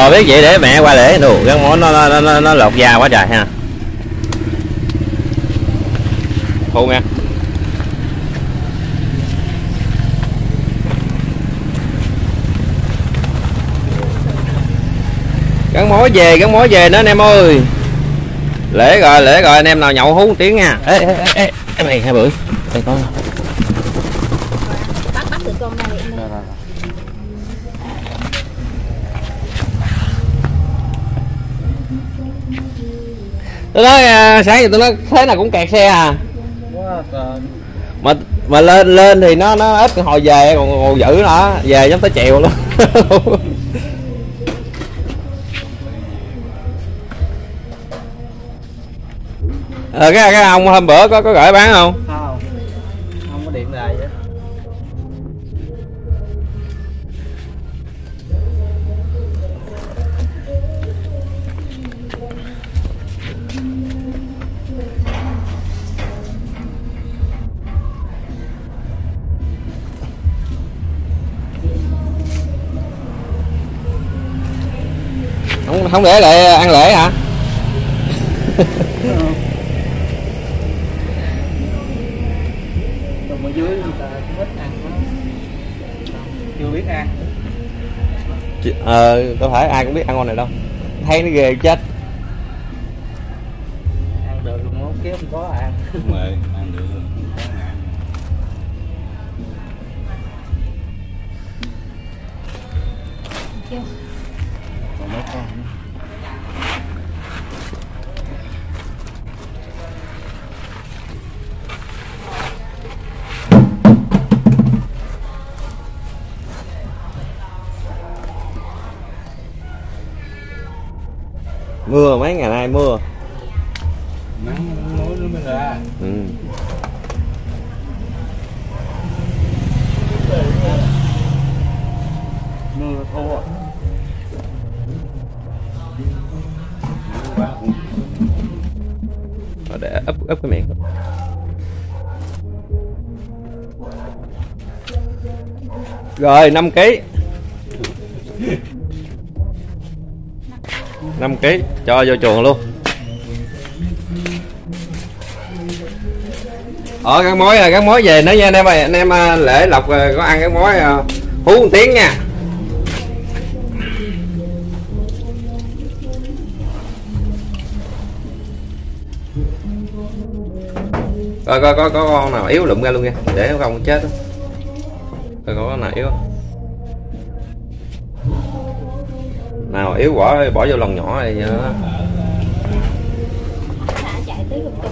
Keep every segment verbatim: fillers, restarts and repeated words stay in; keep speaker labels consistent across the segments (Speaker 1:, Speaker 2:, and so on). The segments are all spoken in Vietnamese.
Speaker 1: Rồi biết vậy để mẹ qua để đồ gắn mỏ nó nó, nó nó lột da quá trời ha. Thu nha. Gắn mối về, gắn mối về nữa anh em ơi. Lễ rồi, lễ rồi anh em nào nhậu hú một tiếng nha. Ê ê ê, ê mày hai bữa. Đây con.
Speaker 2: Bắt bắt được con này.
Speaker 1: Tôi nói sáng giờ tôi nói thế nào cũng kẹt xe à. Mà mà lên lên thì nó nó ít hồi về còn, còn dữ nữa, về giống tới chiều luôn. Ờ, cái cái ông hôm bữa có có gửi bán không?
Speaker 3: Không, không có điện lại vậy.
Speaker 1: Không không để lại ăn lễ hả?
Speaker 3: Còn ở dưới người ta thích ăn đó. Chưa biết ăn.
Speaker 1: Ờ, đâu phải ai cũng biết ăn con này đâu. Thấy nó ghê chết.
Speaker 3: Ăn được rồi mốt kiếm không có ăn.
Speaker 4: Đúng rồi, ăn được rồi.
Speaker 3: Còn mấy con nữa.
Speaker 1: Mưa mấy ngày nay mưa.
Speaker 3: Nắng muối nó mới ra.
Speaker 1: Ừ.
Speaker 3: Mưa thua.
Speaker 1: Rồi để ấp ấp cái miệng. Rồi năm ký. năm ký cho vô chuồng luôn. Ờ gắn mối rồi, gắn mối về nữa nha anh em ơi, anh em lễ lộc có ăn gắn mối hú một tiếng nha. Coi coi có có con nào yếu lụm ra luôn nha, để nó không chết đó. Coi có con nào yếu. Nào yếu bỏ bỏ vô lồng nhỏ này nhớ.
Speaker 2: Chạy tới lục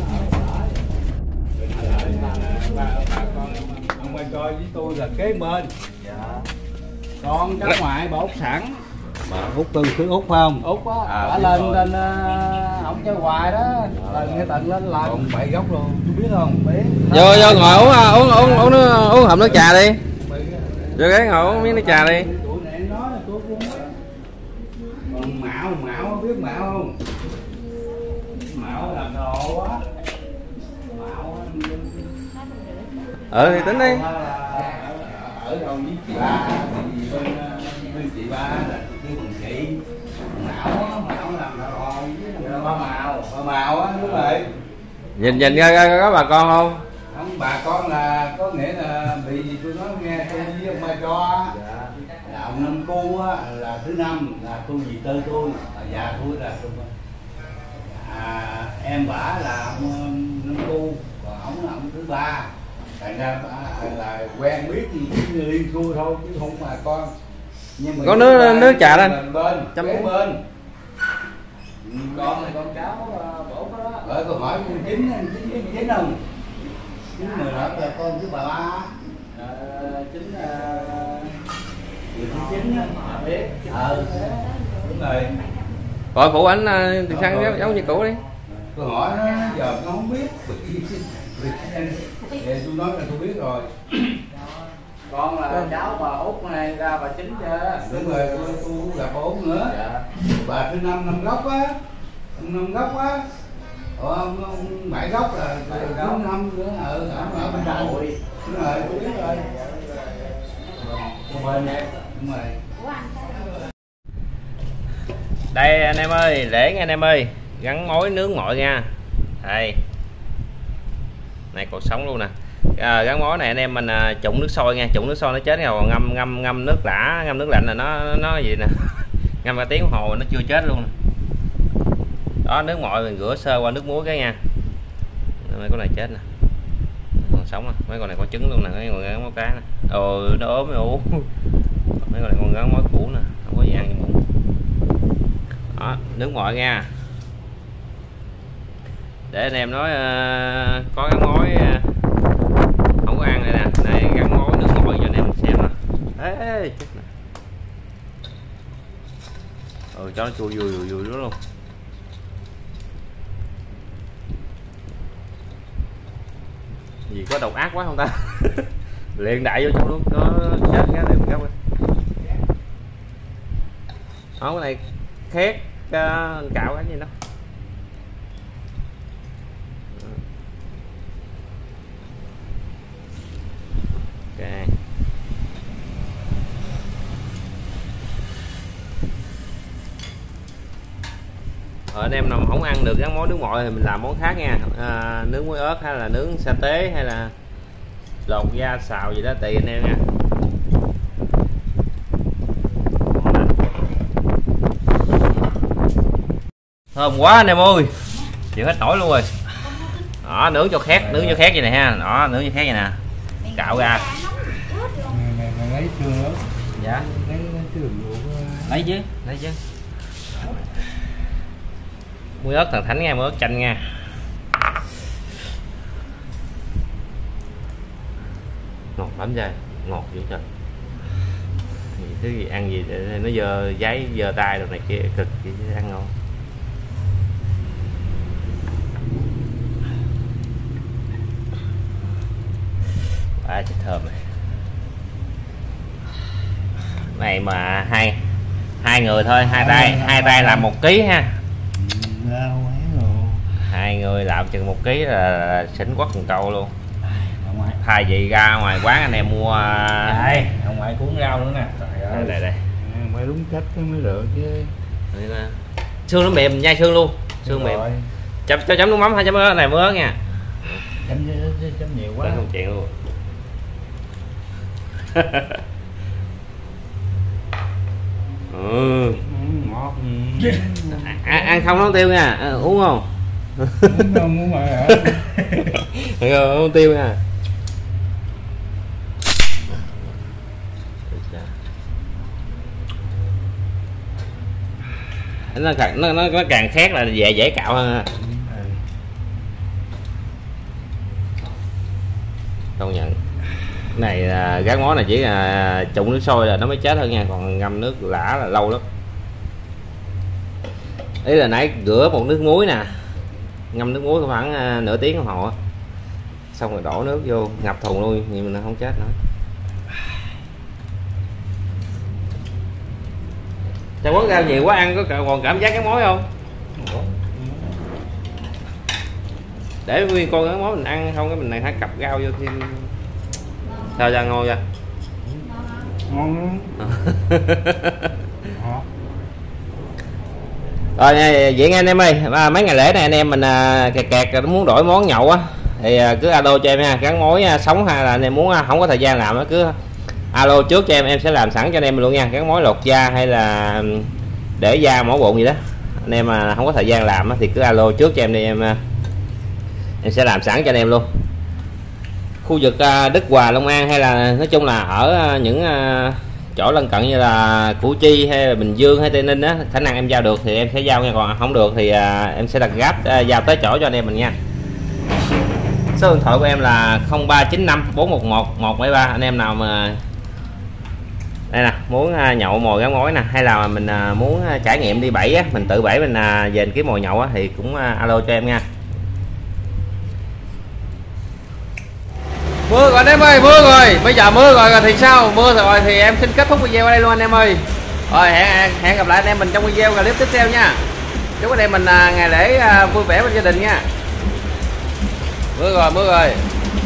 Speaker 3: Ông quay coi với tôi là kế bên. Dạ. Con cháu ngoại bà Út sẵn.
Speaker 4: Mà Út từ xứ Út phải không?
Speaker 3: Út á,
Speaker 4: À,
Speaker 3: bà lên lên uh, ông chơi hoài đó. Lần cái tận lên lần.
Speaker 4: Còn bảy gốc luôn, chú biết không?
Speaker 3: Biết.
Speaker 1: Vô vô ngồi uống uống uống uống nước uống hộp nước trà đi. Vô ghế ngồi uống miếng nước trà đi.
Speaker 3: Tụi này nói là tôi cũng còn Mạo, Mạo biết Mạo không? Mạo làm đồ á. Mạo
Speaker 1: Ừ thì tính đi.
Speaker 3: ở đâu với chị ba thì bên bên chị ba là kêu bằng chị. Mạo á, Mạo làm đồ rồi ba Mạo, ba Mạo á đúng rồi.
Speaker 1: Nhìn nhìn ra có bà con không?
Speaker 3: Không, bà con là có nghĩa là bị gì tôi nói nghe tôi với ông ba cho là ông Năm Cu á là thứ năm là tôi gì tư tôi, già tôi là tôi à, em bả là ông Năm Cu, còn ông là ông thứ ba, thành ra là quen biết gì với người liên xua thôi chứ không mà con. Nhưng mà
Speaker 1: có nước nước trà đó
Speaker 3: bên
Speaker 1: chấm
Speaker 3: kế bên con này con cháu bổ đó. Bởi tôi hỏi chín chín chín chín không? Chín mười là con thứ ba. Chín chín á biết. Ờ đúng rồi.
Speaker 1: Rồi phụ ảnh thì xăng giống, giống như cũ đi.
Speaker 3: Tôi hỏi nó giờ nó không biết. Thì tôi nói là tôi biết rồi. Con là cháu bà Út này ra bà Chính chưa? Đúng rồi, tôi, tôi gặp bà Út nữa. Dạ. Bà thứ năm năm gốc á, năm gốc á. Ủa, ông, ông bảy gốc là thứ năm nữa ở ở bên đầu. Đúng rồi, tôi biết rồi. Bên em, đúng rồi.
Speaker 1: Đây anh em ơi, để nghe anh em ơi, gắn mối nướng mọi nha. Đây này còn sống luôn nè. À, gắn mối này anh em mình à, trụng nước sôi nha, trụng nước sôi nó chết rồi, còn ngâm ngâm ngâm nước lã, ngâm nước lạnh là nó nó gì nè, ngâm cả tiếng đồng hồ nó chưa chết luôn nè. Đó, nước mọi mình rửa sơ qua nước muối cái nha. Mấy con này chết nè, còn sống nè, mấy con này có trứng luôn nè, mấy con gắn mối cá nè. Ồ nó ốm nó ú. Mấy con này con gắn mối cũ nè, không có gì ăn như bụng. Đó, nước mọi nha. Để anh em nói uh, có gắn mối uh, không có ăn đây nè, này gắn mối nước mọi cho anh em xem nè. Ê, chết nè. Ừ, cho nó chua vui vui vui luôn. Gì có độc ác quá không ta? Liền đại vô trong luôn, nó chết cái này mình gấp. Đó, cái này khét uh, cạo cái gì đó. Ok. Ở anh em nào mà không ăn được gắn món nướng mọi thì mình làm món khác nha. À, nướng muối ớt hay là nướng sa tế hay là lột da xào gì đó tùy anh em nha. Thơm quá anh em ơi, chịu hết nổi luôn rồi. Đó, nướng cho khét, nướng cho khét vậy này ha. Đó, nướng cho khét vậy nè, cạo ra.
Speaker 3: Mày, mày lấy xương ớt.
Speaker 1: Dạ.
Speaker 3: Lấy xương luộc.
Speaker 1: Lấy chứ, lấy chứ. Muối ớt thần thánh nha, muối ớt chanh nha. Ngọt lắm trời, ngọt dữ trời. Thứ gì ăn gì để nó giờ giấy giờ tay rồi này kia cực chỉ ăn ngon. À, chết thơm này. Này mà hai hai người thôi, hai tay hai tay làm một ký ha. Hai người làm chừng một ký là xỉn quất một câu luôn. Thay vì ra ngoài quán anh em mua
Speaker 3: đây ông ngoại cuốn rau nữa nè.
Speaker 1: Đây đây, đây.
Speaker 3: À, phải đúng cách mới được chứ.
Speaker 1: Xương nó mềm nhai xương luôn, xương mềm. Chấm cho chấm nước mắm hay chấm ớt này mới ớt nha.
Speaker 3: Chấm, chấm, chấm nhiều quá.
Speaker 1: Không chuyện luôn. Ừ.
Speaker 3: Ngọt.
Speaker 1: À, ăn không nấu tiêu nha, à, uống không?
Speaker 3: Uống không uống mà hả?
Speaker 1: Không uống tiêu nha. Nó càng nó, nó nó càng khét là dễ dễ cạo hơn. Công nhận. Này là gắn món này chỉ là trụng nước sôi là nó mới chết hơn nha, còn ngâm nước lã là lâu lắm. Ý là nãy rửa một nước muối nè, ngâm nước muối khoảng uh, nửa tiếng đồng hồ, xong rồi đổ nước vô ngập thùng luôn nhưng mà nó không chết nữa. Trong quán rau nhiều quá ăn có còn cảm giác cái mối không? Để nguyên con cái mối mình ăn không cái mình này hãy cặp rau vô thêm. Sao ra ngon ra?
Speaker 3: Ngon.
Speaker 1: Rồi vậy nghe anh em ơi, à, mấy ngày lễ này anh em mình à, kẹt kẹt muốn đổi món nhậu á thì à, cứ alo cho em nha, gắn mối à, sống hay là anh em muốn à, không có thời gian làm á cứ alo trước cho em, em sẽ làm sẵn cho anh em luôn nha, gắn mối lột da hay là để da mổ bụng gì đó. Anh em mà không có thời gian làm á, thì cứ alo trước cho em đi, em em sẽ làm sẵn cho anh em luôn. Khu vực à, Đức Hòa, Long An hay là nói chung là ở à, những à, chỗ lân cận như là Củ Chi hay là Bình Dương hay Tây Ninh á, khả năng em giao được thì em sẽ giao nha, còn không được thì à, em sẽ đặt Grab à, giao tới chỗ cho anh em mình nha. Số điện thoại của em là không ba chín năm bốn một một một bảy ba. Anh em nào mà đây nè muốn à, nhậu mồi gắn mối nè, hay là mình à, muốn à, trải nghiệm đi bẫy á, mình tự bẫy mình à, về kiếm mồi nhậu á, thì cũng à, alo cho em nha. Mưa rồi anh em ơi, mưa rồi, bây giờ mưa rồi, rồi thì sao? Mưa rồi thì em xin kết thúc video ở đây luôn anh em ơi. Rồi hẹn hẹn gặp lại anh em mình trong video clip tiếp theo nha. Chúc anh em mình à, ngày lễ à, vui vẻ bên gia đình nha. Mưa rồi, mưa rồi.